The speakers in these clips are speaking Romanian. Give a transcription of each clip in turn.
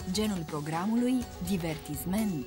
genul programului divertisment.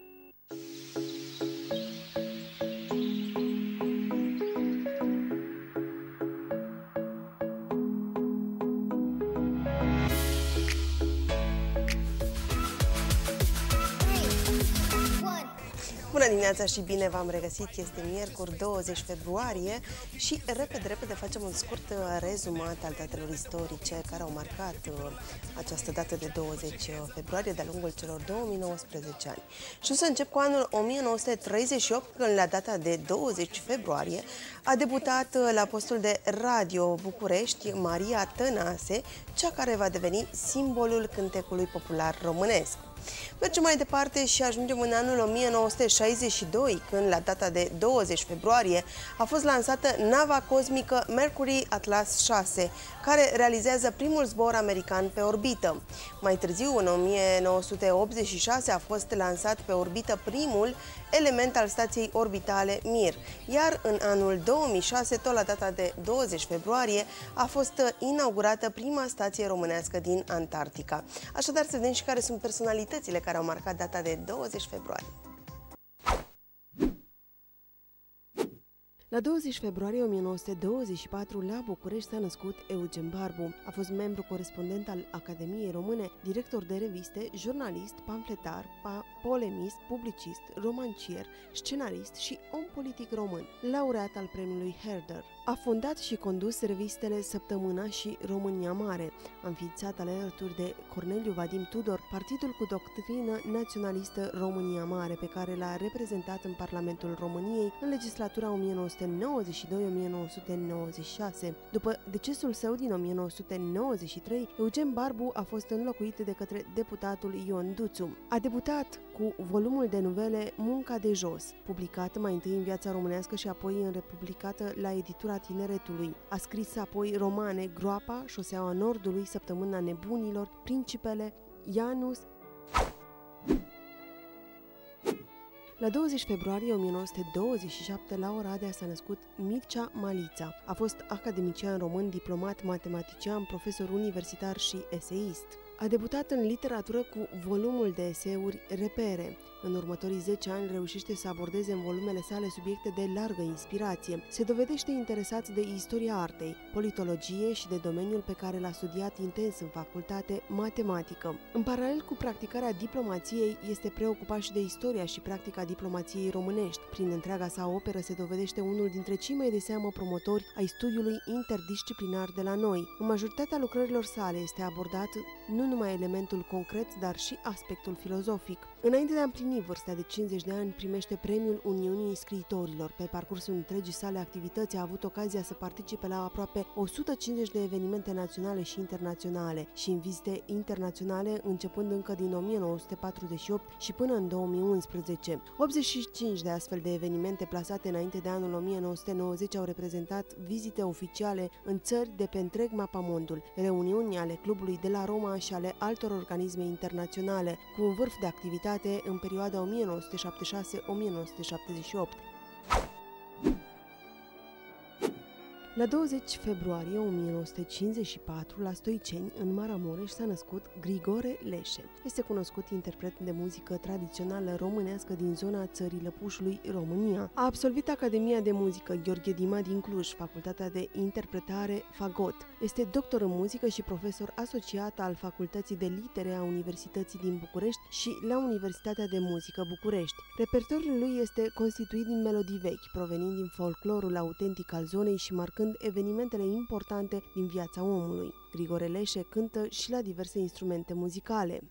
Bună dimineața și bine v-am regăsit! Este miercuri 20 februarie și repede facem un scurt rezumat al datelor istorice care au marcat această dată de 20 februarie de-a lungul celor 2019 ani. Și o să încep cu anul 1938, când la data de 20 februarie a debutat la postul de Radio București Maria Tănase, cea care va deveni simbolul cântecului popular românesc. Mergem mai departe și ajungem în anul 1962, când la data de 20 februarie a fost lansată nava cosmică Mercury Atlas 6, care realizează primul zbor american pe orbită. Mai târziu, în 1986, a fost lansat pe orbită primul element al stației orbitale Mir, iar în anul 2006, tot la data de 20 februarie, a fost inaugurată prima stație românească din Antarctica. Așadar, să vedem și care sunt personalitățile care au marcat data de 20 februarie. La 20 februarie 1924, la București, s-a născut Eugen Barbu. A fost membru corespondent al Academiei Române, director de reviste, jurnalist, pamfletar, polemist, publicist, romancier, scenarist și om politic român, laureat al premiului Herder. A fondat și condus revistele Săptămâna și România Mare. A înființat alături de Corneliu Vadim Tudor partidul cu doctrină naționalistă România Mare, pe care l-a reprezentat în Parlamentul României în legislatura 1992-1996. După decesul său din 1993, Eugen Barbu a fost înlocuit de către deputatul Ion Duțu. A debutat cu volumul de novele Munca de jos, publicat mai întâi în Viața Românească și apoi republicată la editura Tineretului. A scris apoi romane Groapa, Șoseaua Nordului, Săptămâna Nebunilor, Principele, Janus. La 20 februarie 1927, la Oradea, s-a născut Mircea Malița. A fost academician român, diplomat, matematician, profesor universitar și eseist. A debutat în literatură cu volumul de eseuri Repere. În următorii 10 ani reușește să abordeze în volumele sale subiecte de largă inspirație. Se dovedește interesat de istoria artei, politologie și de domeniul pe care l-a studiat intens în facultate, matematică. În paralel cu practicarea diplomației, este preocupat și de istoria și practica diplomației românești. Prin întreaga sa operă se dovedește unul dintre cei mai de seamă promotori ai studiului interdisciplinar de la noi. În majoritatea lucrărilor sale este abordat nu numai elementul concret, dar și aspectul filozofic. Înainte de a împlini vârsta de 50 de ani, primește premiul Uniunii Scriitorilor. Pe parcursul întregii sale activități a avut ocazia să participe la aproape 150 de evenimente naționale și internaționale și în vizite internaționale, începând încă din 1948 și până în 2011. 85 de astfel de evenimente plasate înainte de anul 1990 au reprezentat vizite oficiale în țări de pe întreg mapamondul, reuniuni ale Clubului de la Roma și ale altor organisme internaționale, cu un vârf de activitate în perioada 1976-1978. La 20 februarie 1954, la Stoiceni, în Maramureș, s-a născut Grigore Leșe. Este cunoscut interpret de muzică tradițională românească din zona țării Lăpușului, România. A absolvit Academia de Muzică Gheorghe Dima din Cluj, Facultatea de Interpretare Fagot. Este doctor în muzică și profesor asociat al Facultății de Litere a Universității din București și la Universitatea de Muzică București. Repertoriul lui este constituit din melodii vechi, provenind din folclorul autentic al zonei și marcând evenimentele importante din viața omului. Grigore Leșe cântă și la diverse instrumente muzicale.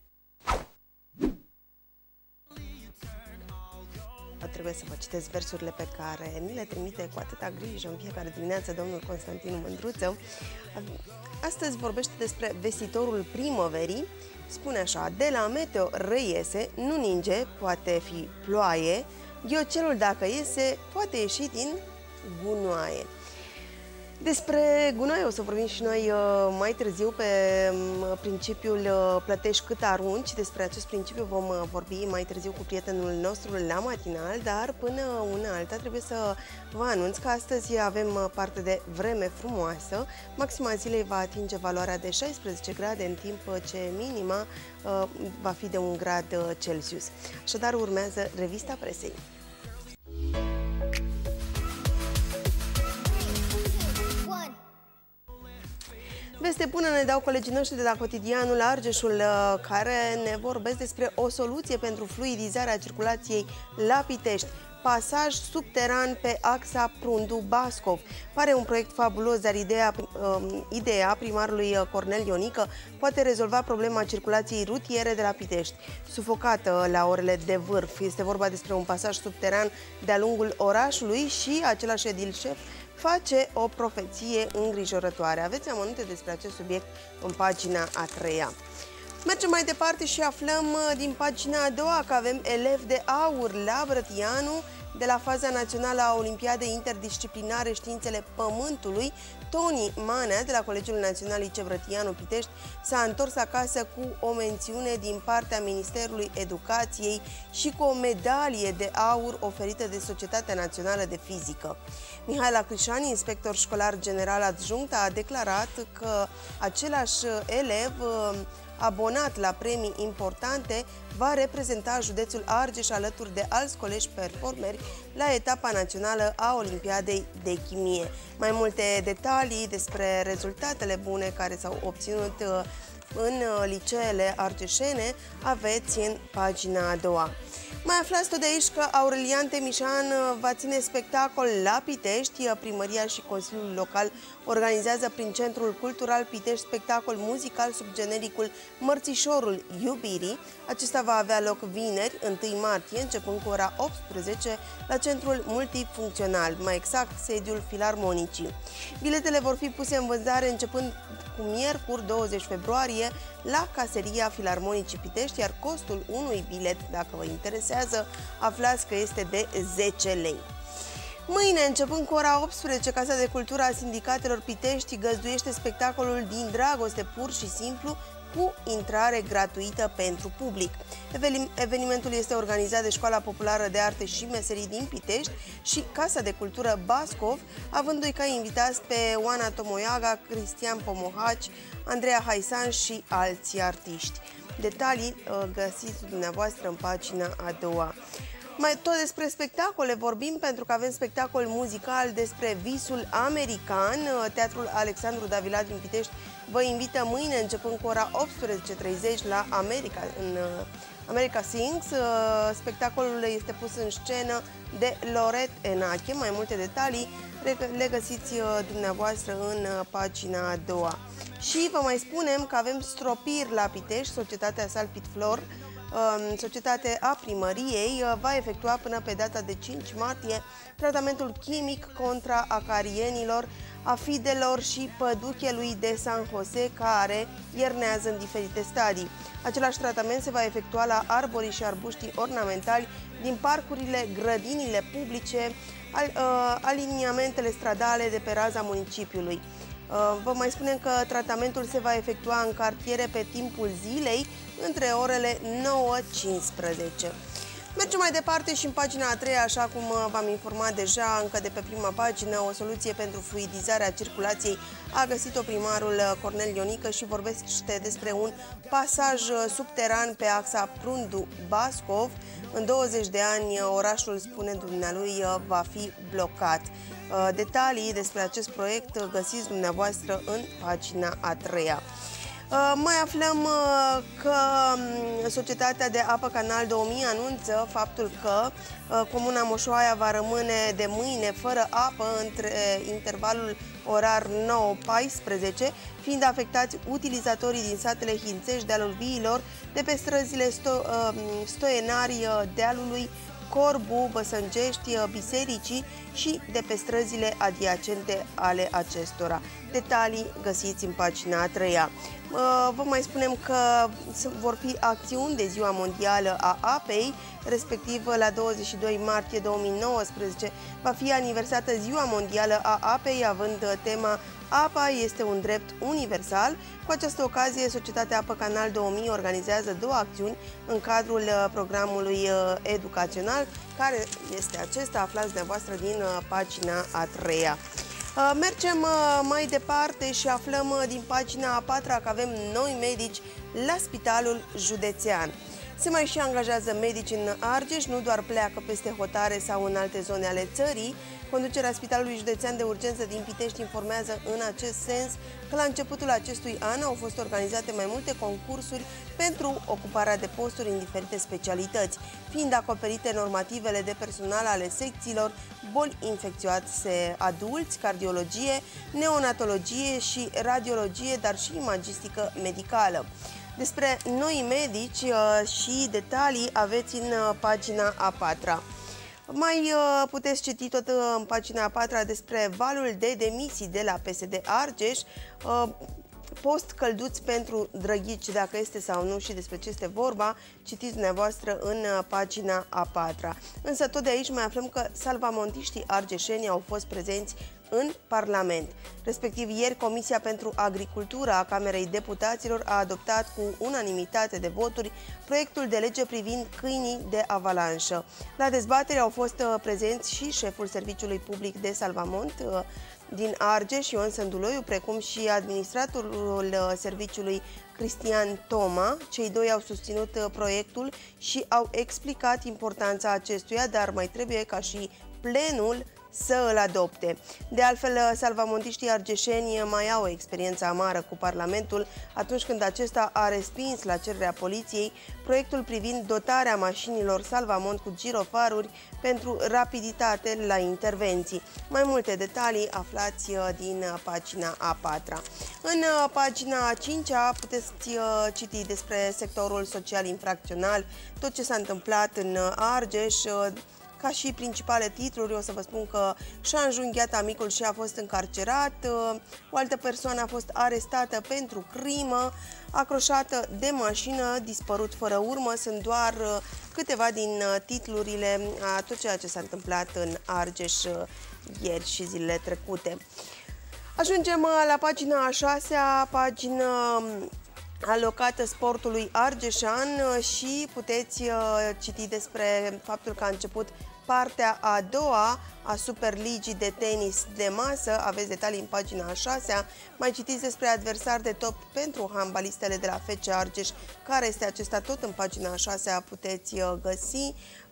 Trebuie să vă citesc versurile pe care ni le trimite cu atâta grijă în fiecare dimineață domnul Constantin Mândruță. Astăzi vorbește despre vestitorul primăverii. Spune așa: de la meteo reiese, nu ninge, poate fi ploaie, ghiocelul dacă iese, poate ieși din gunoaie. Despre gunoi o să vorbim și noi mai târziu pe principiul plătești cât arunci. Despre acest principiu vom vorbi mai târziu cu prietenul nostru la matinal, dar până una alta trebuie să vă anunț că astăzi avem parte de vreme frumoasă. Maxima zilei va atinge valoarea de 16 grade, în timp ce minima va fi de 1 grad Celsius. Așadar urmează revista presei. Veste bună ne dau colegii noștri de la cotidianul Argeșul, care ne vorbesc despre o soluție pentru fluidizarea circulației la Pitești. Pasaj subteran pe axa Prundu-Bascov. Pare un proiect fabulos, dar ideea primarului Cornel Ionică poate rezolva problema circulației rutiere de la Pitești, sufocată la orele de vârf. Este vorba despre un pasaj subteran de-a lungul orașului și același edil șef face o profeție îngrijorătoare. Aveți amănunte despre acest subiect în pagina a 3-a. Mergem mai departe și aflăm din pagina a 2-a că avem elevi de aur la Brătianu de la faza națională a Olimpiadei Interdisciplinare Științele Pământului. Toni Manea de la Colegiul Național Liceu Brătianu Pitești s-a întors acasă cu o mențiune din partea Ministerului Educației și cu o medalie de aur oferită de Societatea Națională de Fizică. Mihaela Crișani, inspector școlar general adjunct, a declarat că același elev abonat la premii importante va reprezenta județul Argeș alături de alți colegi performeri la etapa națională a Olimpiadei de Chimie. Mai multe detalii despre rezultatele bune care s-au obținut în liceele argeșene aveți în pagina a 2-a. Mai aflați tot de aici că Aurelian Temișan va ține spectacol la Pitești. Primăria și Consiliul Local organizează prin Centrul Cultural Pitești spectacol muzical sub genericul Mărțișorul Iubirii. Acesta va avea loc vineri, 1 martie, începând cu ora 18, la Centrul Multifuncțional, mai exact sediul Filarmonicii. Biletele vor fi puse în vânzare începând cu miercuri 20 februarie la Caseria Filarmonicii Pitești, iar costul unui bilet, dacă vă interesează, aflați că este de 10 lei. Mâine, începând cu ora 18, Casa de Cultură a Sindicatelor Pitești găzduiește spectacolul Din Dragoste, pur și simplu, cu intrare gratuită pentru public. Evenimentul este organizat de Școala Populară de Arte și Meserii din Pitești și Casa de Cultură Bascov, avându-i ca invitați pe Oana Tomoiaga, Cristian Pomohaci, Andreea Haisan și alți artiști. Detalii găsiți dumneavoastră în pagina a 2-a. Tot despre spectacole vorbim, pentru că avem spectacol muzical despre visul american. Teatrul Alexandru Davila din Pitești vă invită mâine, începând cu ora 18:30 la America Sings. Spectacolul este pus în scenă de Loret Enache. Mai multe detalii le găsiți dumneavoastră în pagina a 2-a. Și vă mai spunem că avem stropiri la Pitești. Societatea Salpit Flor, societate a primăriei, va efectua până pe data de 5 martie tratamentul chimic contra acarienilor, afidelor și păduchelui de San Jose, care iernează în diferite stadii. Același tratament se va efectua la arborii și arbuștii ornamentali din parcurile, grădinile publice, aliniamentele stradale de pe raza municipiului. Vă mai spunem că tratamentul se va efectua în cartiere pe timpul zilei, între orele 9-15. Mergem mai departe și în pagina a 3-a, așa cum v-am informat deja încă de pe prima pagină, o soluție pentru fluidizarea circulației a găsit-o primarul Cornel Ionică și vorbește despre un pasaj subteran pe axa Prundu-Bascov. În 20 de ani, orașul, spune dumnealui, va fi blocat. Detalii despre acest proiect găsiți dumneavoastră în pagina a 3-a. Mai aflăm că Societatea de Apă Canal 2000 anunță faptul că Comuna Moșoaia va rămâne de mâine fără apă între intervalul orar 9-14, fiind afectați utilizatorii din satele Hințești, Dealul Viilor, de pe străzile Stoienari, Dealului, Corbu, Băsâncești, Bisericii și de pe străzile adiacente ale acestora. Detalii găsiți în pagina a 3-a. Vă mai spunem că vor fi acțiuni de Ziua Mondială a Apei, respectiv la 22 martie 2019 va fi aniversată Ziua Mondială a Apei, având tema Apa este un drept universal. Cu această ocazie, Societatea Apă Canal 2000 organizează 2 acțiuni în cadrul programului educațional, care este acesta, aflați dumneavoastră din pagina a 3-a. Mergem mai departe și aflăm din pagina a 4-a că avem noi medici la Spitalul Județean. Se mai și angajează medici în Argeș, nu doar pleacă peste hotare sau în alte zone ale țării. Conducerea Spitalului Județean de Urgență din Pitești informează în acest sens că la începutul acestui an au fost organizate mai multe concursuri pentru ocuparea de posturi în diferite specialități, fiind acoperite normativele de personal ale secțiilor boli infecțioase adulți, cardiologie, neonatologie și radiologie, dar și imagistică medicală. Despre noi medici și detalii aveți în pagina a 4-a. Mai puteți citi tot în pagina a 4-a despre valul de demisii de la PSD Argeș, post călduți pentru Drăghici, dacă este sau nu și despre ce este vorba, citiți dumneavoastră în pagina a 4-a. Însă tot de aici mai aflăm că salvamontiștii argeșeni au fost prezenți în Parlament. Respectiv, ieri, Comisia pentru Agricultură a Camerei Deputaților a adoptat cu unanimitate de voturi proiectul de lege privind câinii de avalanșă. La dezbatere au fost prezenți și șeful Serviciului Public de Salvamont din Argeș, Ion Sânduloiu, precum și administratorul serviciului Cristian Toma. Cei doi au susținut proiectul și au explicat importanța acestuia, dar mai trebuie ca și plenul să îl adopte. De altfel, salvamontiștii argeșeni mai au o experiență amară cu Parlamentul atunci când acesta a respins la cererea poliției proiectul privind dotarea mașinilor salvamont cu girofaruri pentru rapiditate la intervenții. Mai multe detalii aflați din pagina a 4-a. În pagina a 5-a puteți citi despre sectorul social infracțional, tot ce s-a întâmplat în Argeș. Ca și principale titluri, o să vă spun că și-a înjunghiat amicul și a fost încarcerat, o altă persoană a fost arestată pentru crimă, acroșată de mașină, dispărut fără urmă. Sunt doar câteva din titlurile a tot ceea ce s-a întâmplat în Argeș ieri și zilele trecute. Ajungem la pagina a 6-a, pagina alocată sportului argeșan și puteți citi despre faptul că a început partea a doua a Superligii de tenis de masă. Aveți detalii în pagina a 6-a. Mai citiți despre adversari de top pentru handbalistele de la FC Argeș. Care este acesta? Tot în pagina a 6-a puteți găsi.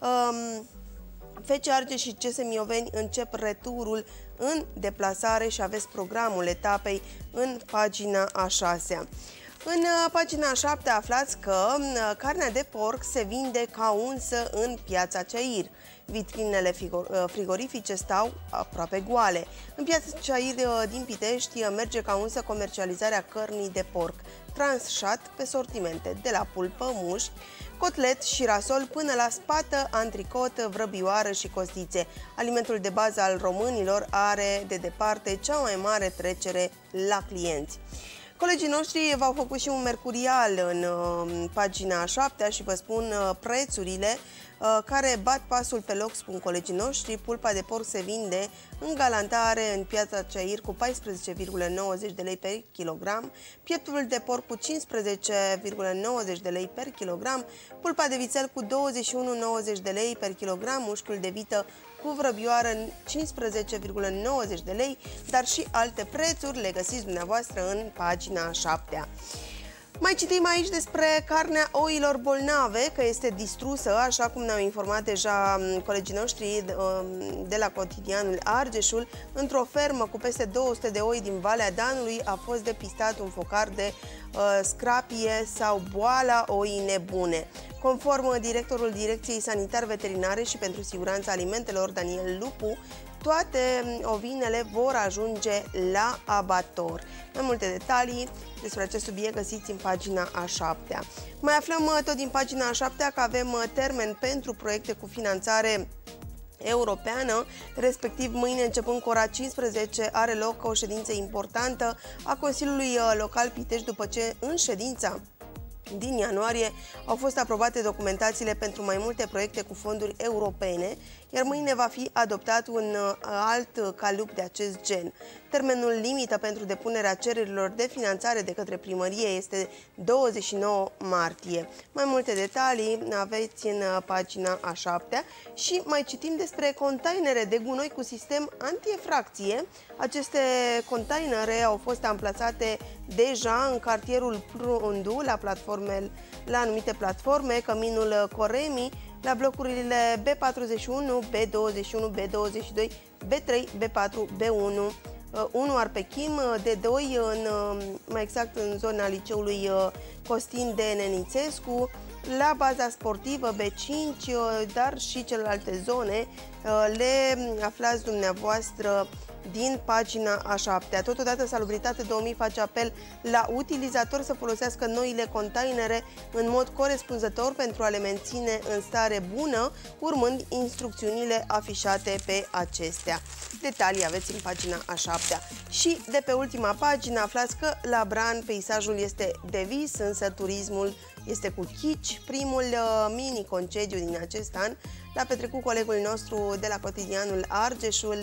FC Argeș și CS Mioveni încep returul în deplasare și aveți programul etapei în pagina a 6-a. În pagina 7 aflați că carnea de porc se vinde ca unsă în piața Ceair. Vitrinele frigorifice stau aproape goale. În piața Ceair din Pitești merge ca unsă comercializarea cărnii de porc, tranșat pe sortimente, de la pulpă, mușchi, cotlet și rasol până la spată, antricot, vrăbioară și costițe. Alimentul de bază al românilor are de departe cea mai mare trecere la clienți. Colegii noștri v-au făcut și un mercurial în pagina 7 și vă spun prețurile care bat pasul pe loc, spun colegii noștri. Pulpa de porc se vinde în galantare în piața Ceair cu 14,90 de lei per kilogram, pieptul de porc cu 15,90 de lei per kilogram, pulpa de vițel cu 21,90 de lei per kilogram, mușchiul de vită cu vrăbioară 15,90 de lei, dar și alte prețuri le găsiți dumneavoastră în pagina 7-a. Mai citim aici despre carnea oilor bolnave, că este distrusă, așa cum ne-au informat deja colegii noștri de la cotidianul Argeșul. Într-o fermă cu peste 200 de oi din Valea Danului a fost depistat un focar de scrapie sau boala oii nebune. Conform directorul Direcției Sanitar-Veterinare și pentru Siguranța Alimentelor, Daniel Lupu, toate ovinele vor ajunge la abator. Mai multe detalii despre acest subiect găsiți în pagina a 7-a. Mai aflăm tot din pagina a 7-a că avem termen pentru proiecte cu finanțare europeană, respectiv mâine începând cu ora 15 are loc o ședință importantă a Consiliului Local Pitești, după ce în ședința din ianuarie au fost aprobate documentațiile pentru mai multe proiecte cu fonduri europene, iar mâine va fi adoptat un alt calup de acest gen. Termenul limită pentru depunerea cererilor de finanțare de către primărie este 29 martie. Mai multe detalii aveți în pagina a 7-a și mai citim despre containere de gunoi cu sistem antiefracție. Aceste containere au fost amplasate deja în cartierul Prundu, la anumite platforme, Căminul Coremi, la blocurile B41, B21, B22, B3, B4, B1, 1 Arpechim, D2, mai exact în zona liceului Costin de Nenițescu, la baza sportivă B5, dar și celelalte zone le aflați dumneavoastră din pagina a 7-a. Totodată, Salubritate 2000 face apel la utilizatori să folosească noile containere în mod corespunzător pentru a le menține în stare bună, urmând instrucțiunile afișate pe acestea. Detalii aveți în pagina a 7-a. Și de pe ultima pagină aflați că la Bran peisajul este de vis, însă turismul este cu chici. Primul mini-concediu din acest an l-a petrecut colegul nostru de la cotidianul Argeșul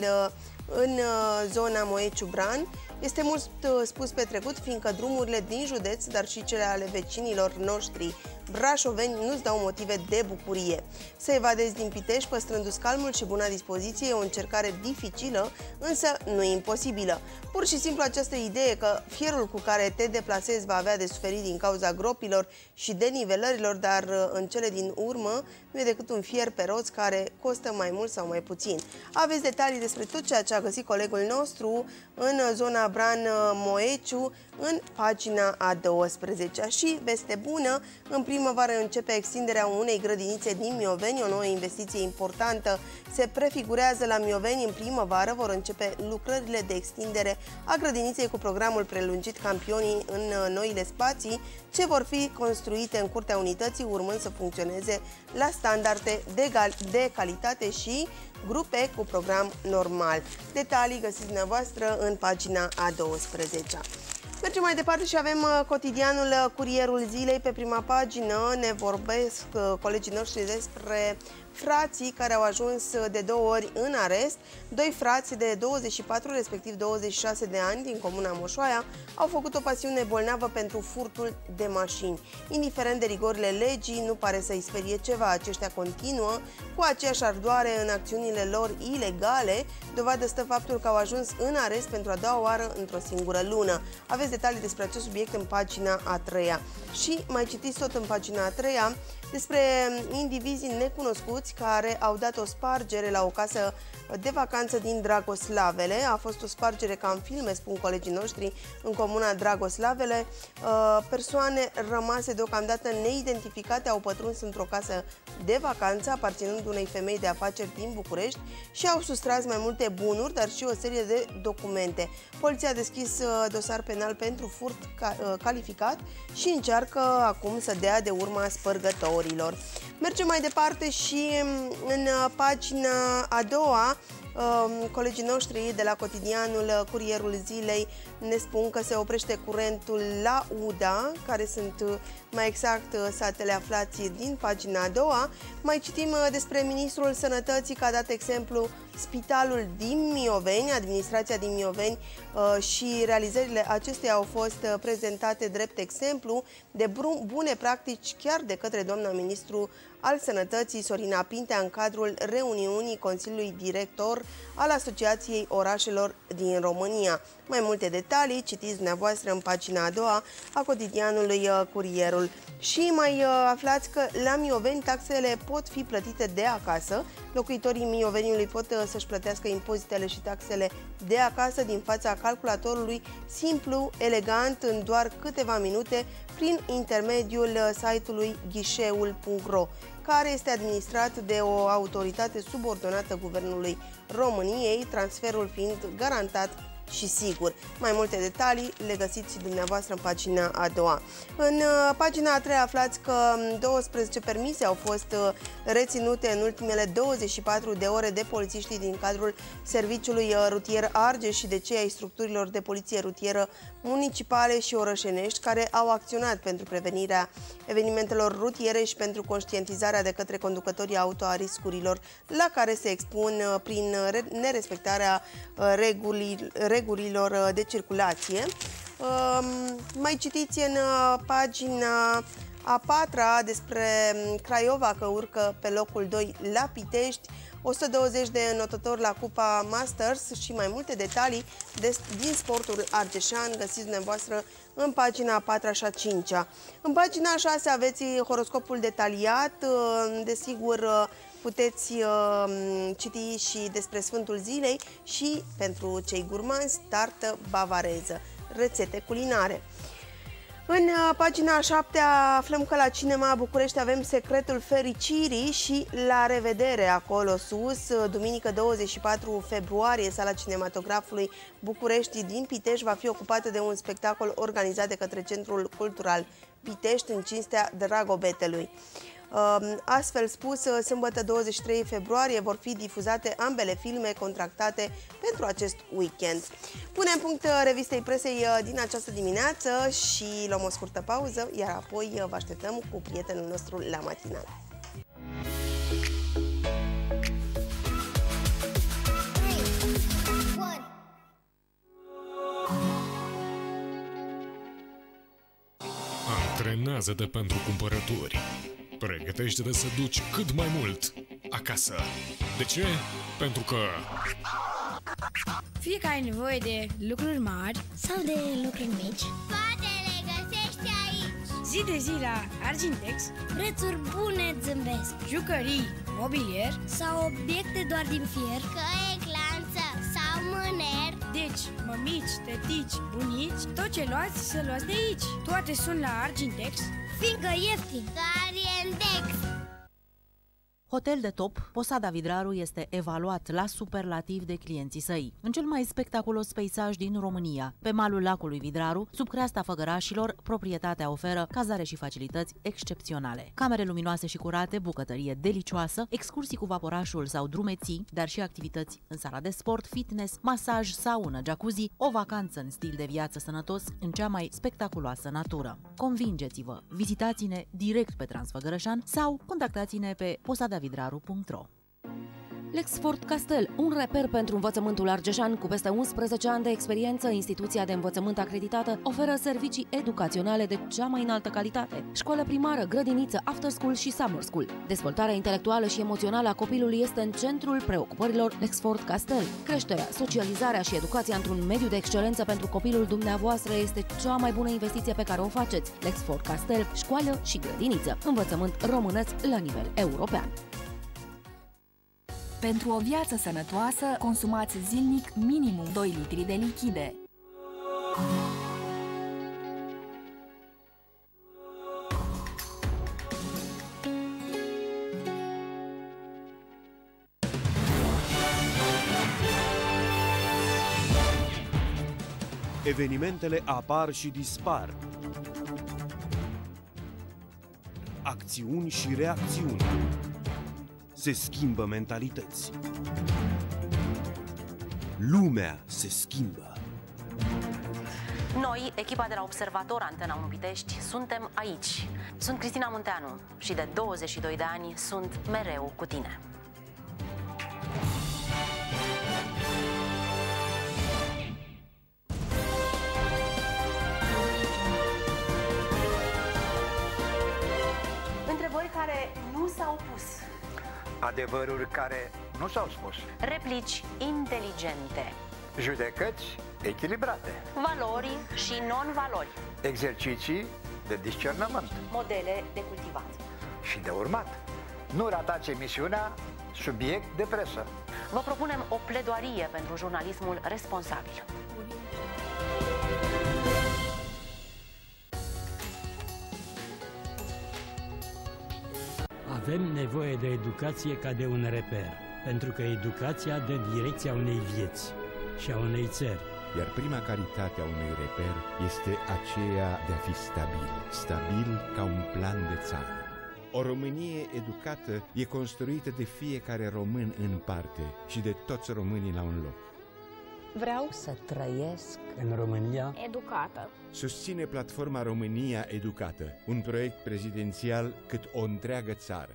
în zona Moeciu-Bran. Este mult spus petrecut, fiindcă drumurile din județ, dar și cele ale vecinilor noștri brașoveni, nu-ți dau motive de bucurie. Să evadezi din Pitești păstrându-ți calmul și buna dispoziție e o încercare dificilă, însă nu imposibilă. Pur și simplu această idee că fierul cu care te deplasezi va avea de suferit din cauza gropilor și denivelărilor, dar în cele din urmă nu e decât un fier pe roți care costă mai mult sau mai puțin. Aveți detalii despre tot ceea ce a găsit colegul nostru în zona Bran-Moeciu în pagina a 12-a. Și veste bună, în primăvară începe extinderea unei grădinițe din Mioveni, o nouă investiție importantă se prefigurează la Mioveni. În primăvară vor începe lucrările de extindere a grădiniței cu programul prelungit Campionii în noile spații, ce vor fi construite în curtea unității, urmând să funcționeze la standarde de calitate și grupe cu program normal. Detalii găsiți dumneavoastră în pagina a 12-a. Mergem mai departe și avem cotidianul Curierul Zilei. Pe prima pagină ne vorbesc colegii noștri despre frații care au ajuns de 2 ori în arest. 2 frați de 24, respectiv 26 de ani din comuna Moșoaia au făcut o pasiune bolnavă pentru furtul de mașini. Indiferent de rigorile legii, nu pare să-i sperie ceva. Aceștia continuă cu aceeași ardoare în acțiunile lor ilegale. Dovadă stă faptul că au ajuns în arest pentru a 2-a oară într-o singură lună. Aveți detalii despre acest subiect în pagina a 3-a. Și mai citiți tot în pagina a 3-a despre indivizii necunoscuți care au dat o spargere la o casă de vacanță din Dragoslavele. A fost o spargere ca în filme, spun colegii noștri, în comuna Dragoslavele. Persoane rămase deocamdată neidentificate au pătruns într-o casă de vacanță aparținând unei femei de afaceri din București și au sustras mai multe bunuri, dar și o serie de documente. Poliția a deschis dosar penal pentru furt calificat și încearcă acum să dea de urma spărgătorilor. Mergem mai departe și în pagina a 2-a, colegii noștri de la cotidianul Curierul Zilei ne spun că se oprește curentul la UDA, care sunt mai exact satele aflați din pagina a 2-a. Mai citim despre Ministrul Sănătății, că a dat exemplu Spitalul din Mioveni, administrația din Mioveni, și realizările acesteia au fost prezentate drept exemplu de bune practici chiar de către doamna ministru al Sănătății, Sorina Pintea, în cadrul reuniunii Consiliului Director al Asociației Orașelor din România. Mai multe detalii detalii citiți dumneavoastră în pagina a doua a cotidianului Curierul. Și mai aflați că la Mioveni taxele pot fi plătite de acasă. Locuitorii Mioveniului pot să-și plătească impozitele și taxele de acasă din fața calculatorului simplu, elegant, în doar câteva minute, prin intermediul site-ului ghișeul.ro, care este administrat de o autoritate subordonată Guvernului României, transferul fiind garantat și sigur. Mai multe detalii le găsiți dumneavoastră în pagina a doua. În pagina a treia aflați că 12 permise au fost reținute în ultimele 24 de ore de polițiștii din cadrul Serviciului Rutier Argeș și de cei ai structurilor de poliție rutieră municipale și orășenești, care au acționat pentru prevenirea evenimentelor rutiere și pentru conștientizarea de către conducătorii auto a riscurilor la care se expun prin nerespectarea regulilor de circulație. Mai citiți în pagina a patra despre Craiova, că urcă pe locul 2 la Pitești, 120 de notători la Cupa Masters și mai multe detalii din sportul argeșan găsiți dumneavoastră în pagina a 4 și a 5-a. În pagina a 6 aveți horoscopul detaliat, desigur puteți citi și despre Sfântul Zilei și, pentru cei gurmanzi, tartă bavareză, rețete culinare. În pagina a 7-a aflăm că la Cinema București avem Secretul Fericirii și La revedere acolo sus. Duminică 24 februarie, sala cinematografului București din Pitești va fi ocupată de un spectacol organizat de către Centrul Cultural Pitești în cinstea Dragobetelui. Astfel spus, sâmbătă 23 februarie vor fi difuzate ambele filme contractate pentru acest weekend. Punem punct revistei presei din această dimineață și luăm o scurtă pauză, iar apoi vă așteptăm cu prietenul nostru la matinal. Antrenează-te pentru cumpărături. Pregătește-te să duci cât mai mult acasă. De ce? Pentru că... fie că ai nevoie de lucruri mari sau de lucruri mici, toate le găsești aici. Zi de zi la Argintex, prețuri bune zâmbesc, jucării, mobilier sau obiecte doar din fier, căie, glanță sau mâner. Deci, mămici, tătici, bunici, tot ce luați, să luați de aici. Toate sunt la Argintex, fiindcă ieftin. Argentex. Hotel de top, Posada Vidraru este evaluat la superlativ de clienții săi. În cel mai spectaculos peisaj din România, pe malul lacului Vidraru, sub creasta Făgărașilor, proprietatea oferă cazare și facilități excepționale. Camere luminoase și curate, bucătărie delicioasă, excursii cu vaporașul sau drumeții, dar și activități în sala de sport, fitness, masaj, saună, jacuzzi, o vacanță în stil de viață sănătos în cea mai spectaculoasă natură. Convingeți-vă! Vizitați-ne direct pe Transfăgărășan sau contactați-ne pe posadavidraru.ro. Lexford Castel, un reper pentru învățământul argeșan cu peste 11 ani de experiență, instituția de învățământ acreditată oferă servicii educaționale de cea mai înaltă calitate. Școală primară, grădiniță, after school și summer school. Dezvoltarea intelectuală și emoțională a copilului este în centrul preocupărilor Lexford Castel. Creșterea, socializarea și educația într-un mediu de excelență pentru copilul dumneavoastră este cea mai bună investiție pe care o faceți. Lexford Castel, școală și grădiniță. Învățământ românesc la nivel european. Pentru o viață sănătoasă, consumați zilnic minimum 2 litri de lichide. Evenimentele apar și dispar. Acțiuni și reacțiuni. Se schimbă mentalități. Lumea se schimbă. Noi, echipa de la Observator Antena 1 Pitești, suntem aici. Sunt Cristina Munteanu și de 22 de ani sunt mereu cu tine. Întrebări care nu s-au pus. Adevăruri care nu s-au spus. Replici inteligente. Judecăți echilibrate, valori și non-valori, exerciții de discernământ modele de cultivat și de urmat. Nu ratați emisiunea Subiect de presă. Vă propunem o pledoarie pentru jurnalismul responsabil. Avem nevoie de educație ca de un reper, pentru că educația dă direcția unei vieți și a unei țări. Iar prima calitate a unui reper este aceea de a fi stabil, stabil ca un plan de țară. O Românie educată e construită de fiecare român în parte și de toți românii la un loc. Vreau să trăiesc în România educată. Susține platforma România Educată, un proiect prezidențial cât o întreagă țară.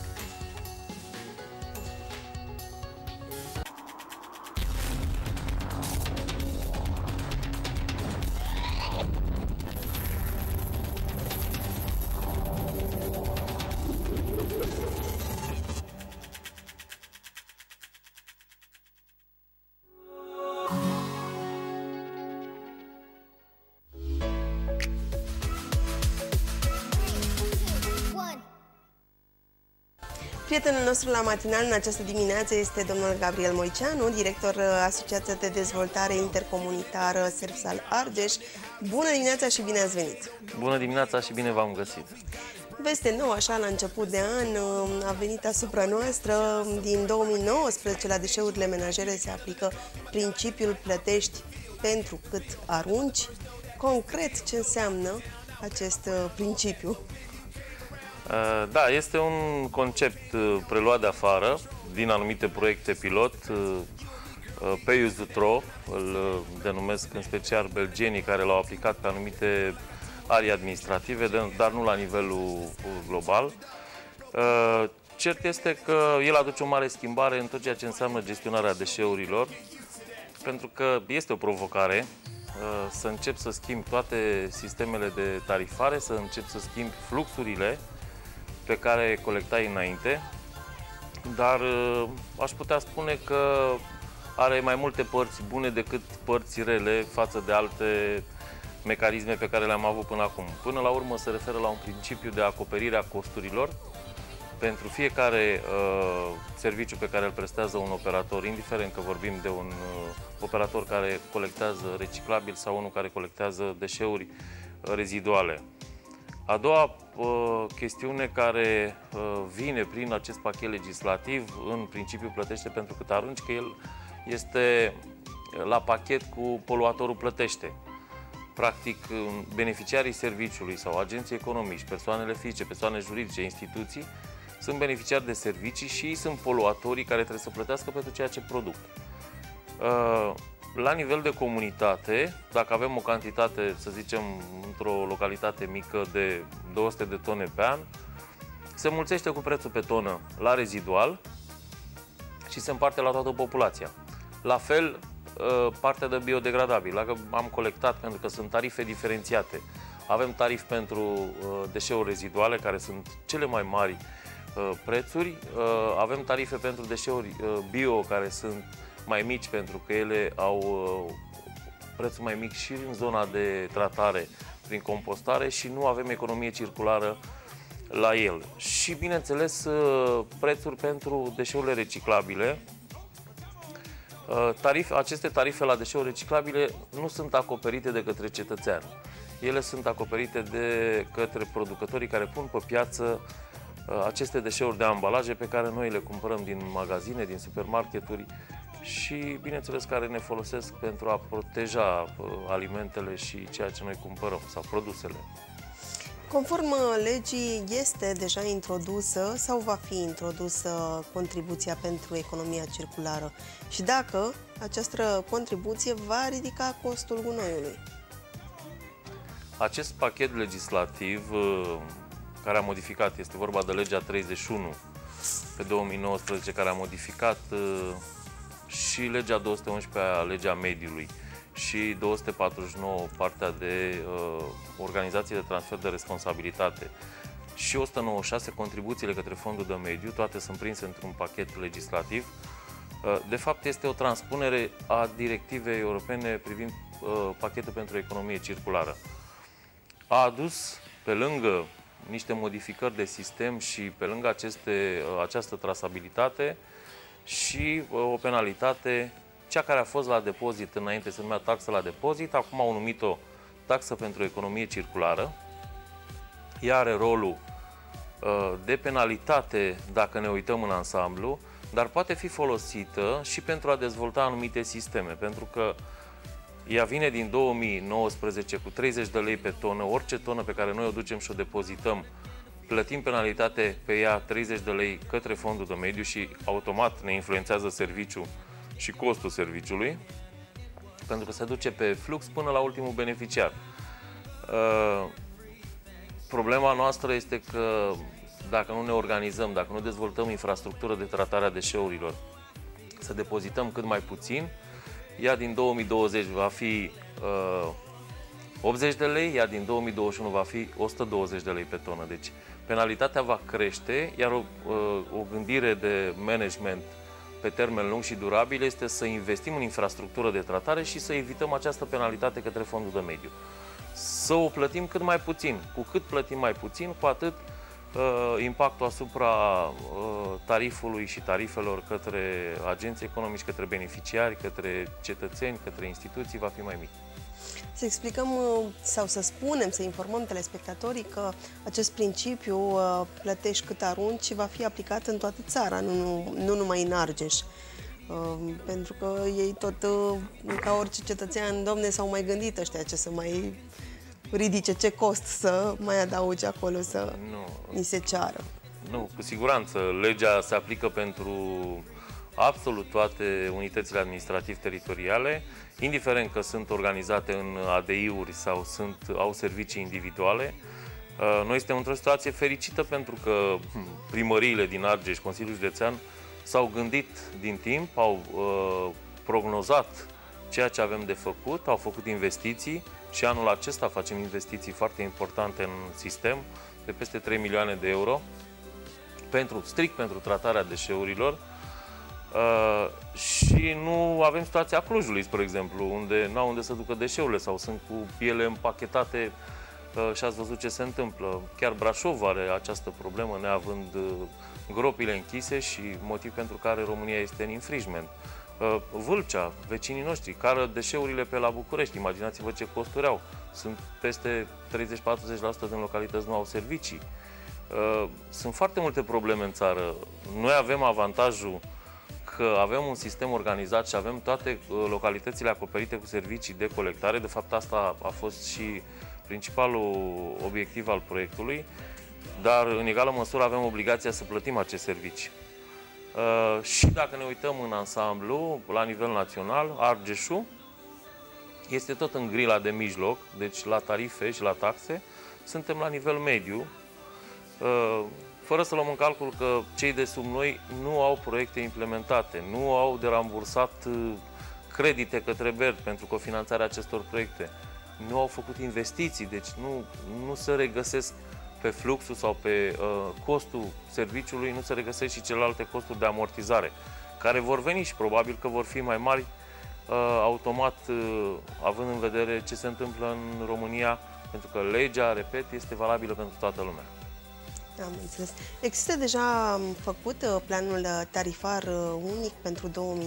Prietenul nostru la matinal în această dimineață este domnul Gabriel Moiceanu, director Asociația de Dezvoltare Intercomunitară Serpsal Argeș. Bună dimineața și bine ați venit! Bună dimineața și bine v-am găsit! Veste nouă, așa, la început de an, a venit asupra noastră. Din 2019, la deșeurile menajere se aplică principiul plătești pentru cât arunci. Concret, ce înseamnă acest principiu? Da, este un concept preluat de afară, din anumite proiecte pilot, pay as you throw, îl denumesc în special belgenii care l-au aplicat pe anumite arii administrative, dar nu la nivelul global. Cert este că el aduce o mare schimbare în tot ceea ce înseamnă gestionarea deșeurilor, pentru că este o provocare să încep să schimbi toate sistemele de tarifare, să încep să schimbi fluxurile pe care colectai înainte, dar aș putea spune că are mai multe părți bune decât părți rele față de alte mecanisme pe care le-am avut până acum. Până la urmă se referă la un principiu de acoperire a costurilor pentru fiecare serviciu pe care îl prestează un operator, indiferent că vorbim de un operator care colectează reciclabil sau unul care colectează deșeuri reziduale. A doua chestiune care vine prin acest pachet legislativ, în principiu plătește pentru cât arunci, că el este la pachet cu poluatorul plătește. Practic, beneficiarii serviciului sau agenții economici, persoanele fizice, persoane juridice, instituții, sunt beneficiari de servicii și ei sunt poluatorii care trebuie să plătească pentru ceea ce produc. La nivel de comunitate, dacă avem o cantitate, să zicem, într-o localitate mică de 200 de tone pe an, se mulțește cu prețul pe tonă la rezidual și se împarte la toată populația. La fel, partea de biodegradabil. Dacă am colectat, pentru că sunt tarife diferențiate, avem tarif pentru deșeuri reziduale, care sunt cele mai mari prețuri, avem tarife pentru deșeuri bio, care sunt mai mici, pentru că ele au prețul mai mic și în zona de tratare prin compostare și nu avem economie circulară la el. Și, bineînțeles, prețuri pentru deșeurile reciclabile. Aceste tarife la deșeuri reciclabile nu sunt acoperite de către cetățean. Ele sunt acoperite de către producătorii care pun pe piață aceste deșeuri de ambalaje pe care noi le cumpărăm din magazine, din supermarketuri și, bineînțeles, care ne folosesc pentru a proteja alimentele și ceea ce noi cumpărăm sau produsele. Conform legii, este deja introdusă sau va fi introdusă contribuția pentru economia circulară? Și dacă această contribuție va ridica costul gunoiului? Acest pachet legislativ care a modificat, este vorba de legea 31 pe 2019, care a modificat și legea 211, legea mediului, și 249, partea de organizații de transfer de responsabilitate, și 196, contribuțiile către fondul de mediu, toate sunt prinse într-un pachet legislativ. De fapt, este o transpunere a directivei europene privind pachetul pentru economie circulară. A adus, pe lângă niște modificări de sistem și pe lângă această trasabilitate și o penalitate, cea care a fost la depozit înainte se numea taxă la depozit, acum au numit-o taxă pentru economie circulară. Ea are rolul de penalitate dacă ne uităm în ansamblu, dar poate fi folosită și pentru a dezvolta anumite sisteme, pentru că ea vine din 2019 cu 30 de lei pe tonă. Orice tonă pe care noi o ducem și o depozităm, plătim penalitate pe ea 30 de lei către fondul de mediu și automat ne influențează serviciul și costul serviciului, pentru că se duce pe flux până la ultimul beneficiar. Problema noastră este că dacă nu ne organizăm, dacă nu dezvoltăm infrastructură de tratare a deșeurilor, să depozităm cât mai puțin, ea din 2020 va fi 80 de lei, ea din 2021 va fi 120 de lei pe tonă. Deci penalitatea va crește, iar o gândire de management pe termen lung și durabil este să investim în infrastructură de tratare și să evităm această penalitate către fondul de mediu. Să o plătim cât mai puțin. Cu cât plătim mai puțin, cu atât impactul asupra tarifului și tarifelor către agenții economici, către beneficiari, către cetățeni, către instituții va fi mai mic. Să explicăm sau să spunem, să informăm telespectatorii că acest principiu plătești cât arunci va fi aplicat în toată țara, nu numai în Argeș. Pentru că ei tot, ca orice cetățean, domne, s-au mai gândit ăștia ce să mai ridice, ce cost să mai adaugi acolo, să ni se ceară. Nu, cu siguranță. Legea se aplică pentru absolut toate unitățile administrativ-teritoriale, indiferent că sunt organizate în ADI-uri sau au servicii individuale. Noi suntem într-o situație fericită pentru că primăriile din Argeș, Consiliul Județean, s-au gândit din timp, au prognozat ceea ce avem de făcut, au făcut investiții și anul acesta facem investiții foarte importante în sistem, de peste 3 milioane de euro, strict pentru tratarea deșeurilor. Și nu avem situația Clujului, spre exemplu, unde n-au unde să ducă deșeurile sau sunt cu piele împachetate și ați văzut ce se întâmplă. Chiar Brașov are această problemă, neavând gropile închise și motiv pentru care România este în infringement. Vâlcea, vecinii noștri, cară deșeurile pe la București. Imaginați-vă ce costuri au. Sunt peste 30-40% din localități nu au servicii. Sunt foarte multe probleme în țară. Noi avem avantajul că avem un sistem organizat și avem toate localitățile acoperite cu servicii de colectare. De fapt, asta a fost și principalul obiectiv al proiectului, dar în egală măsură avem obligația să plătim acest serviciu. Și dacă ne uităm în ansamblu, la nivel național, Argeșul este tot în grila de mijloc, deci la tarife și la taxe, suntem la nivel mediu, fără să luăm în calcul că cei de sub noi nu au proiecte implementate, nu au de rambursat credite către BERD pentru cofinanțarea acestor proiecte, nu au făcut investiții, deci nu se regăsesc pe fluxul sau pe costul serviciului, nu se regăsesc și celelalte costuri de amortizare, care vor veni și probabil că vor fi mai mari automat, având în vedere ce se întâmplă în România, pentru că legea, repet, este valabilă pentru toată lumea. Am înțeles. Există deja făcut planul tarifar unic pentru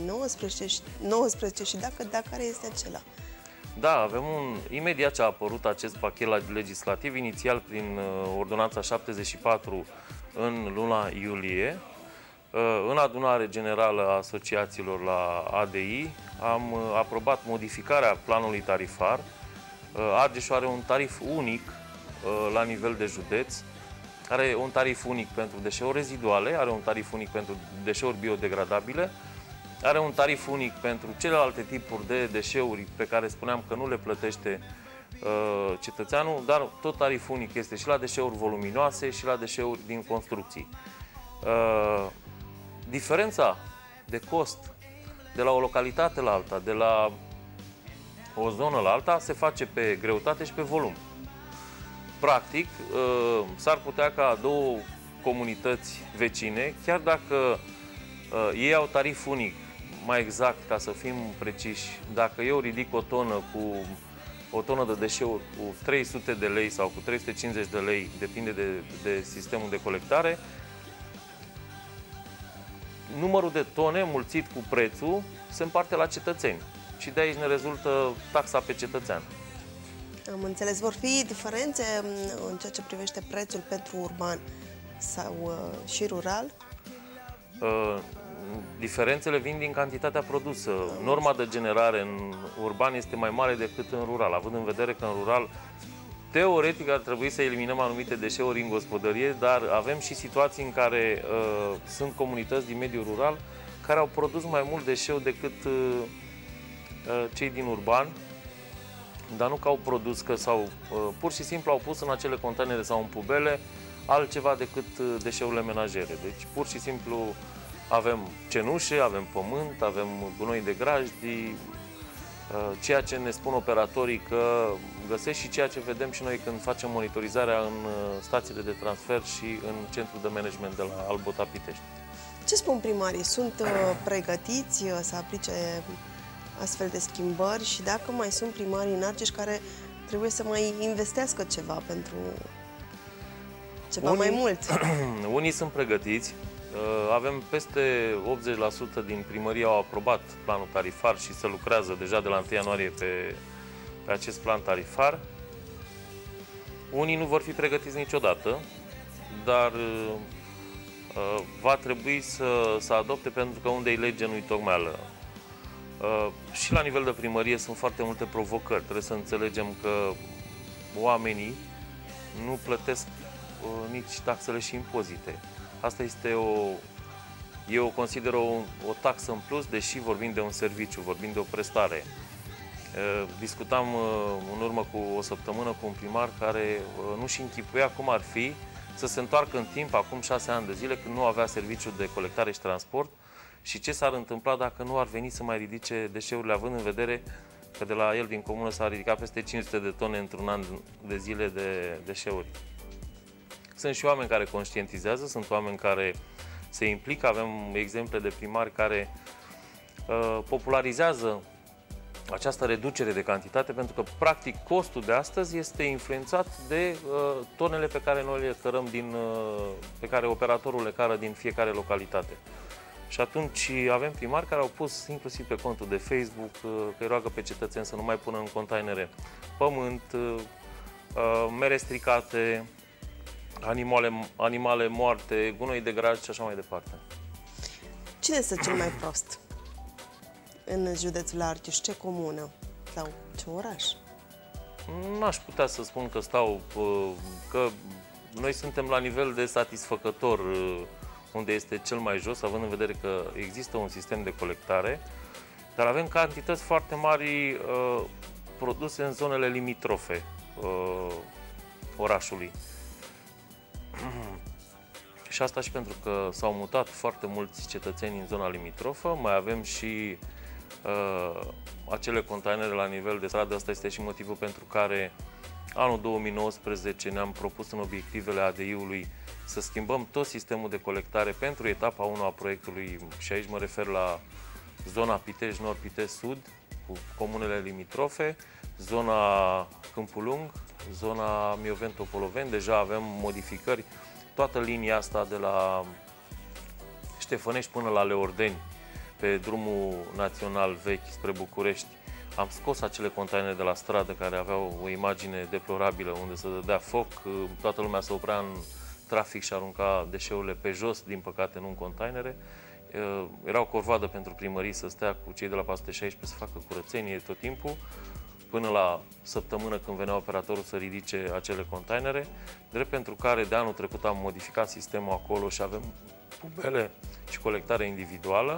2019 și dacă care este acela? Da, avem imediat ce a apărut acest pachet legislativ, inițial prin ordonanța 74 în luna iulie, în adunare generală a asociațiilor la ADI, am aprobat modificarea planului tarifar. Argeșul are un tarif unic la nivel de județ, are un tarif unic pentru deșeuri reziduale, are un tarif unic pentru deșeuri biodegradabile, are un tarif unic pentru celelalte tipuri de deșeuri pe care spuneam că nu le plătește cetățeanul, dar tot tarif unic este și la deșeuri voluminoase și la deșeuri din construcții. Diferența de cost de la o localitate la alta, de la o zonă la alta, se face pe greutate și pe volum. Practic, s-ar putea ca două comunități vecine, chiar dacă ei au tarif unic, mai exact, ca să fim preciși, dacă eu ridic o tonă de deșeuri cu 300 de lei sau cu 350 de lei, depinde de sistemul de colectare, numărul de tone mulțit cu prețul se împarte la cetățeni și de aici ne rezultă taxa pe cetățean. Am înțeles. Vor fi diferențe în ceea ce privește prețul pentru urban sau și rural? Diferențele vin din cantitatea produsă. Norma de generare în urban este mai mare decât în rural, având în vedere că în rural teoretic ar trebui să eliminăm anumite deșeuri în gospodărie, dar avem și situații în care sunt comunități din mediul rural care au produs mai mult deșeu decât cei din urban, dar nu că au produs, că pur și simplu au pus în acele containere sau în pubele altceva decât deșeurile menajere. Deci pur și simplu avem cenușe, avem pământ, avem gunoi de grajdii, ceea ce ne spun operatorii că găsesc și ceea ce vedem și noi când facem monitorizarea în stațiile de transfer și în centrul de management de la Albota Pitești. Ce spun primarii? Sunt pregătiți să aplice astfel de schimbări și dacă mai sunt primarii în Argeș care trebuie să mai investească ceva pentru ceva mai mult? Unii sunt pregătiți. Avem peste 80% din primării au aprobat planul tarifar și se lucrează deja de la 1 ianuarie pe acest plan tarifar. Unii nu vor fi pregătiți niciodată, dar va trebui să adopte, pentru că unde-i lege nu-i tocmeală. Și la nivel de primărie sunt foarte multe provocări. Trebuie să înțelegem că oamenii nu plătesc nici taxele și impozite. Asta este eu consider o taxă în plus, deși vorbim de un serviciu, vorbim de o prestare. Discutam în urmă cu o săptămână cu un primar care nu-și închipuia cum ar fi să se întoarcă în timp, acum 6 ani de zile, când nu avea serviciu de colectare și transport, și ce s-ar întâmpla dacă nu ar veni să mai ridice deșeurile, având în vedere că de la el din comună s-a ridicat peste 500 de tone într-un an de zile de deșeuri. Sunt și oameni care conștientizează, sunt oameni care se implică, avem exemple de primari care popularizează această reducere de cantitate, pentru că, practic, costul de astăzi este influențat de tonele pe care noi le cărăm pe care operatorul le cară din fiecare localitate. Și atunci avem primari care au pus, inclusiv pe contul de Facebook, că îi roagă pe cetățeni să nu mai pună în containere pământ, mere stricate, animale moarte, gunoi de graj și așa mai departe. Cine este cel mai prost în județul Argeș? Ce comună sau ce oraș? N-aș putea să spun că noi suntem la nivel de satisfăcător unde este cel mai jos, având în vedere că există un sistem de colectare, dar avem cantități foarte mari produse în zonele limitrofe orașului. Și asta și pentru că s-au mutat foarte mulți cetățeni în zona limitrofă, mai avem și acele containere la nivel de stradă. Asta este și motivul pentru care anul 2019 ne-am propus în obiectivele ADI-ului să schimbăm tot sistemul de colectare pentru etapa 1 a proiectului, și aici mă refer la zona Pitești Nord, Pitești Sud, cu comunele limitrofe, zona Câmpul Lung, zona Mioveni-Topoloveni. Deja avem modificări, toată linia asta de la Ștefănești până la Leordeni, pe drumul național vechi spre București. Am scos acele containere de la stradă care aveau o imagine deplorabilă, unde se dădea foc, toată lumea se oprea în trafic și arunca deșeurile pe jos, din păcate nu în containere. Era o corvoadă pentru primării să stea cu cei de la 416 să facă curățenie tot timpul, până la săptămână când venea operatorul să ridice acele containere, drept pentru care de anul trecut am modificat sistemul acolo și avem pubele și colectare individuală.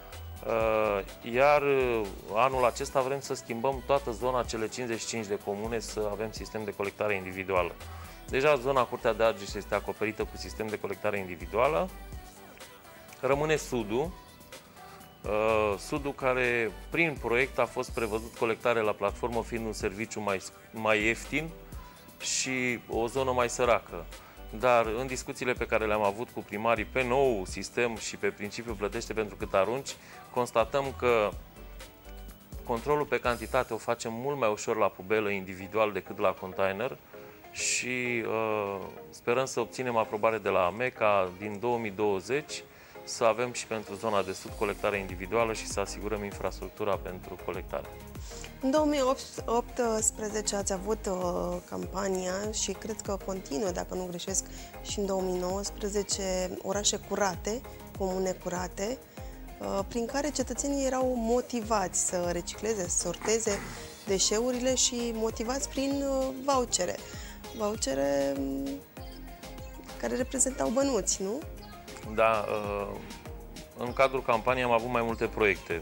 Iar anul acesta vrem să schimbăm toată zona, cele 55 de comune, să avem sistem de colectare individuală. Deja zona Curtea de Argeș este acoperită cu sistem de colectare individuală. Rămâne Sudul. Sudul care, prin proiect, a fost prevăzut colectare la platformă, fiind un serviciu mai ieftin și o zonă mai săracă. dar în discuțiile pe care le-am avut cu primarii pe nou sistem și pe principiul plătește pentru cât arunci, constatăm că controlul pe cantitate o facem mult mai ușor la pubelă individual decât la container și sperăm să obținem aprobare de la AME ca din 2020 să avem și pentru zona de sud colectare individuală și să asigurăm infrastructura pentru colectare. În 2018 ați avut campania și cred că continuă, dacă nu greșesc, și în 2019, orașe curate, comune curate, prin care cetățenii erau motivați să recicleze, să sorteze deșeurile și motivați prin vouchere. Vouchere care reprezentau bănuți, nu? Da, în cadrul campaniei am avut mai multe proiecte.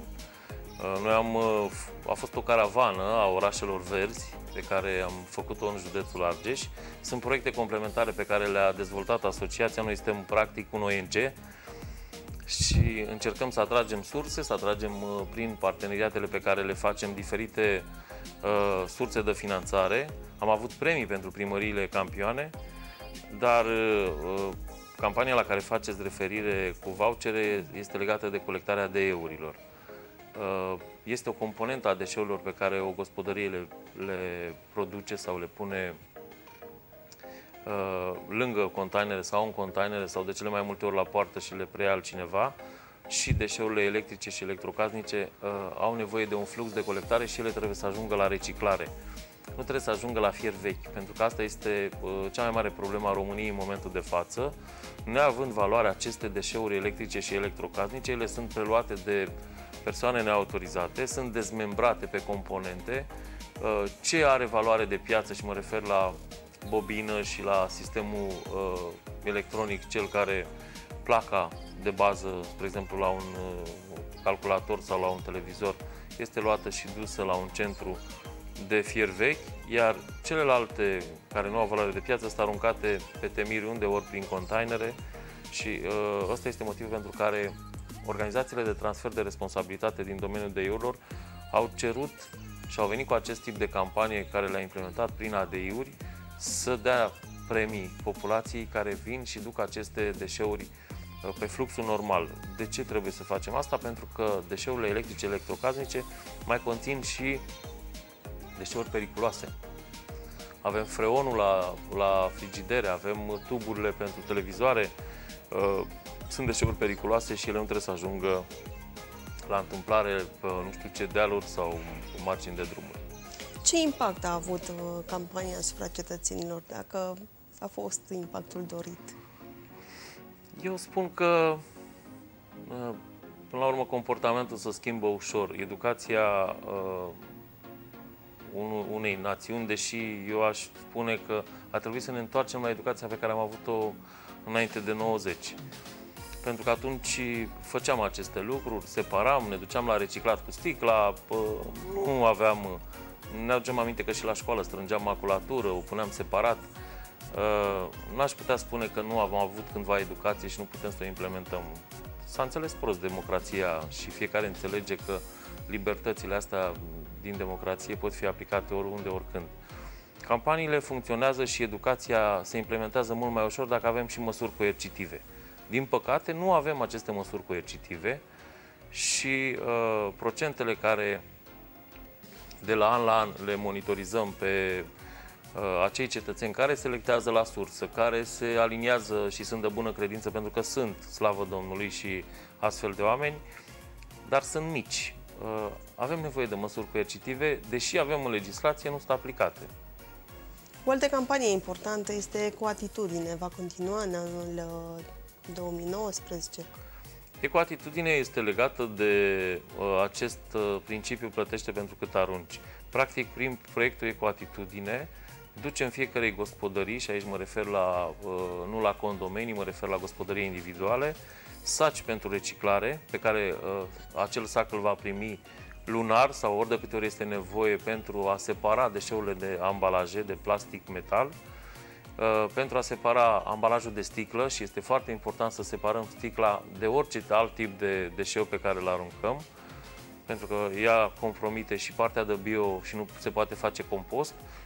A fost o caravană a orașelor verzi pe care am făcut-o în județul Argeș. Sunt proiecte complementare pe care le-a dezvoltat asociația. Noi suntem practic un ONG și încercăm să atragem surse, să atragem prin parteneriatele pe care le facem diferite surse de finanțare. Am avut premii pentru primăriile campioane, dar campania la care faceți referire cu vouchere este legată de colectarea DE-urilor. Este o componentă a deșeurilor pe care o gospodărie le produce sau le pune lângă containere sau în containere sau de cele mai multe ori la poartă și le preia altcineva. Și deșeurile electrice și electrocasnice au nevoie de un flux de colectare și ele trebuie să ajungă la reciclare. Nu trebuie să ajungă la fier vechi, pentru că asta este cea mai mare problemă a României în momentul de față. Neavând valoare aceste deșeuri electrice și electrocasnice, ele sunt preluate de persoane neautorizate, sunt dezmembrate pe componente. Ce are valoare de piață, și mă refer la bobină și la sistemul electronic, cel care placa de bază, spre exemplu la un calculator sau la un televizor, este luată și dusă la un centru de fier vechi, iar celelalte care nu au valoare de piață sunt aruncate pe temiri undeori prin containere și ăsta este motivul pentru care organizațiile de transfer de responsabilitate din domeniul DI-urilor au cerut și au venit cu acest tip de campanie care le-a implementat prin ADI-uri să dea premii populației care vin și duc aceste deșeuri pe fluxul normal. De ce trebuie să facem asta? Pentru că deșeurile electrice, electrocasnice mai conțin și deșeuri periculoase. Avem freonul la frigidere, avem tuburile pentru televizoare, sunt deșeuri periculoase și ele nu trebuie să ajungă la întâmplare pe nu știu ce dealuri sau margini de drumuri. Ce impact a avut campania asupra cetățenilor, dacă a fost impactul dorit? Eu spun că, până la urmă, comportamentul se schimbă ușor. Educația unei națiuni, deși eu aș spune că ar trebui să ne întoarcem la educația pe care am avut-o înainte de 90. Pentru că atunci făceam aceste lucruri, separam, ne duceam la reciclat cu sticla, nu aveam... Ne aducem aminte că și la școală strângeam maculatură, o puneam separat. N-aș putea spune că nu am avut cândva educație și nu putem să o implementăm. S-a înțeles prost democrația și fiecare înțelege că libertățile astea din democrație pot fi aplicate oriunde, oricând. Campaniile funcționează și educația se implementează mult mai ușor dacă avem și măsuri coercitive. Din păcate, nu avem aceste măsuri coercitive și procentele care de la an la an le monitorizăm pe acei cetățeni care selectează la sursă, care se aliniază și sunt de bună credință, pentru că sunt, slavă Domnului, și astfel de oameni, dar sunt mici. Avem nevoie de măsuri coercitive, deși avem în legislație, nu sunt aplicate. O altă campanie importantă este Ecoatitudine. Va continua în anul 2019. Ecoatitudine este legată de acest principiu plătește pentru cât arunci. Practic, prin proiectul Ecoatitudine, ducem fiecărei gospodării, și aici mă refer nu la condomenii, mă refer la gospodării individuale, saci pentru reciclare, pe care acel sac îl va primi lunar sau ori de câte ori este nevoie pentru a separa deșeurile de ambalaje, de plastic, metal, pentru a separa ambalajul de sticlă, și este foarte important să separăm sticla de orice alt tip de deșeu pe care îl aruncăm, pentru că ea compromite și partea de bio și nu se poate face compost,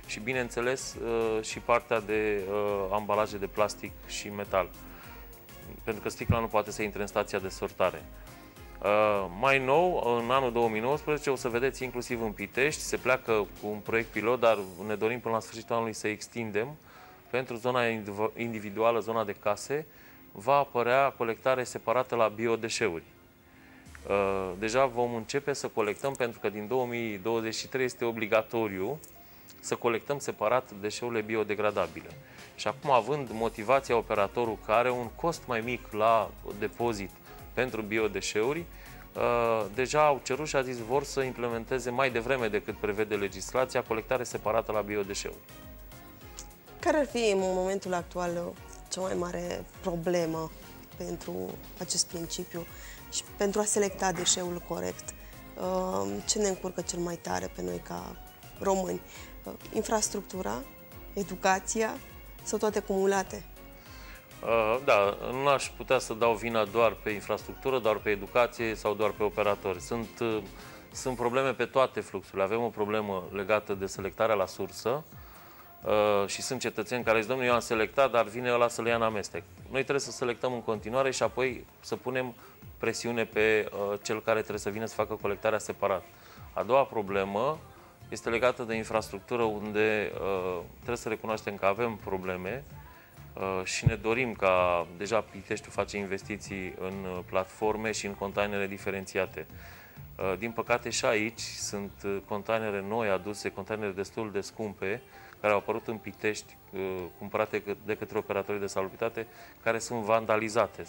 și, bineînțeles, și partea de ambalaje de plastic și metal, pentru că sticla nu poate să intre în stația de sortare. Mai nou, în anul 2019, o să vedeți inclusiv în Pitești, se pleacă cu un proiect pilot, dar ne dorim până la sfârșitul anului să extindem. Pentru zona individuală, zona de case, va apărea colectare separată la biodeșeuri. Deja vom începe să colectăm, pentru că din 2023 este obligatoriu să colectăm separat deșeurile biodegradabile. Și acum, având motivația operatorul care are un cost mai mic la depozit pentru biodeșeuri, deja au cerut și a zis vor să implementeze mai devreme decât prevede legislația colectare separată la biodeșeuri. Care ar fi în momentul actual cea mai mare problemă pentru acest principiu și pentru a selecta deșeul corect? Ce ne încurcă cel mai tare pe noi ca români? Infrastructura, educația sau toate cumulate? Da, nu aș putea să dau vina doar pe infrastructură, doar pe educație sau doar pe operatori. Sunt probleme pe toate fluxurile. Avem o problemă legată de selectarea la sursă și sunt cetățeni care zic, domnule, eu am selectat, dar vine ăla să le ia în amestec. Noi trebuie să selectăm în continuare și apoi să punem presiune pe cel care trebuie să vină să facă colectarea separat. A doua problemă este legată de infrastructură, unde trebuie să recunoaștem că avem probleme și ne dorim ca, deja Piteștiul face investiții în platforme și în containere diferențiate. Din păcate și aici sunt containere noi aduse, containere destul de scumpe, care au apărut în Pitești, cumpărate de către operatorii de salubritate, care sunt vandalizate.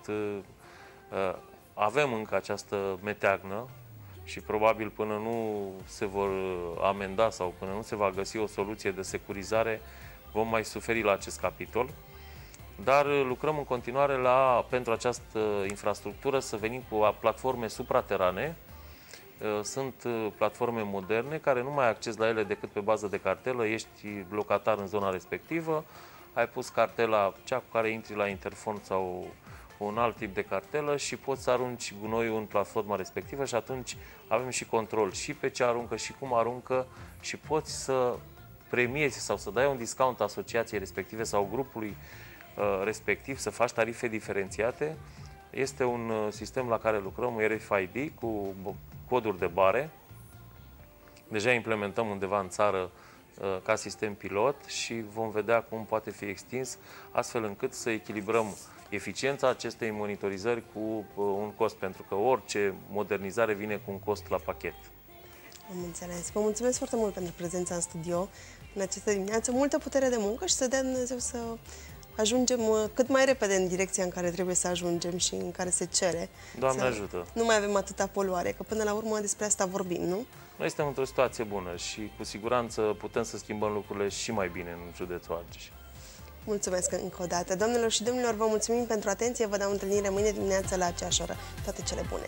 Avem încă această meteagnă și probabil până nu se vor amenda sau până nu se va găsi o soluție de securizare, vom mai suferi la acest capitol. Dar lucrăm în continuare pentru această infrastructură să venim cu platforme supraterane. Sunt platforme moderne care nu mai ai acces la ele decât pe bază de cartelă. Ești locatar în zona respectivă, ai pus cartela, cea cu care intri la interfon sau un alt tip de cartelă și poți să arunci gunoiul în platforma respectivă și atunci avem și control și pe ce aruncă și cum aruncă și poți să premiezi sau să dai un discount asociației respective sau grupului respectiv, să faci tarife diferențiate. Este un sistem la care lucrăm, RFID, cu coduri de bare. Deja implementăm undeva în țară ca sistem pilot și vom vedea cum poate fi extins, astfel încât să echilibrăm eficiența acestei monitorizări cu un cost, pentru că orice modernizare vine cu un cost la pachet. Am înțeles. Vă mulțumesc foarte mult pentru prezența în studio în această dimineață. Multă putere de muncă și să dea Dumnezeu să ajungem cât mai repede în direcția în care trebuie să ajungem și în care se cere. Doamne ajută! Nu mai avem atâta poluare, că până la urmă despre asta vorbim, nu? Noi suntem într-o situație bună și cu siguranță putem să schimbăm lucrurile și mai bine în județul Argeș. Mulțumesc încă o dată. Doamnelor și domnilor, vă mulțumim pentru atenție. Vă dau întâlnire mâine dimineață la aceeași oră. Toate cele bune!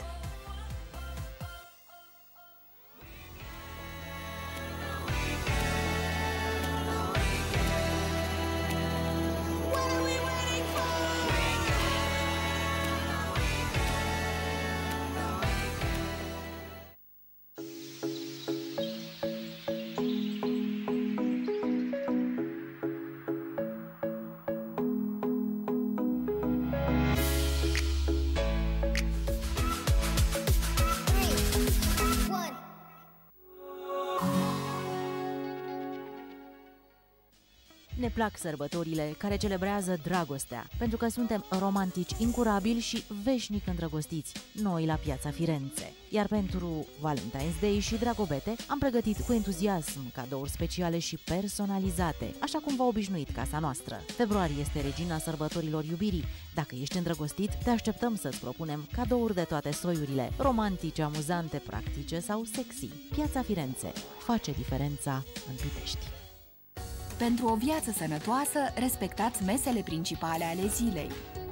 Ne plac sărbătorile care celebrează dragostea, pentru că suntem romantici incurabili și veșnic îndrăgostiți, noi la Piața Firenze. Iar pentru Valentine's Day și Dragobete am pregătit cu entuziasm cadouri speciale și personalizate, așa cum v-a obișnuit casa noastră. Februarie este regina sărbătorilor iubirii. Dacă ești îndrăgostit, te așteptăm să-ți propunem cadouri de toate soiurile, romantice, amuzante, practice sau sexy. Piața Firenze face diferența în Pitești. Pentru o viață sănătoasă, respectați mesele principale ale zilei.